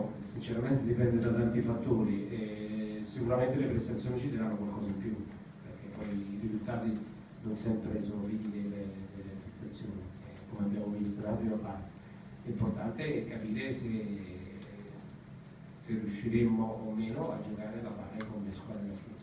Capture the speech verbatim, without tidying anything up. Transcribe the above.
questo sinceramente dipende da tanti fattori e sicuramente le prestazioni ci daranno qualcosa in più, perché poi i risultati non sempre sono figli delle, delle prestazioni, eh, come abbiamo visto nella prima parte. L'importante è capire se, se riusciremo o meno a giocare la pari con le squadre del